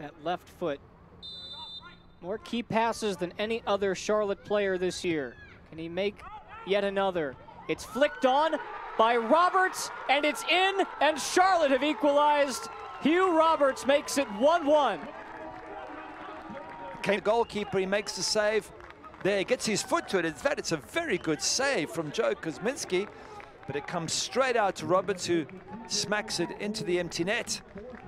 That left foot. More key passes than any other Charlotte player this year. Can he make yet another? It's flicked on by Roberts, and it's in, and Charlotte have equalized. Hugh Roberts makes it 1-1. The goalkeeper, he makes the save. There, he gets his foot to it. In fact, it's a very good save from Joe Kuzminski, but it comes straight out to Roberts, who smacks it into the empty net.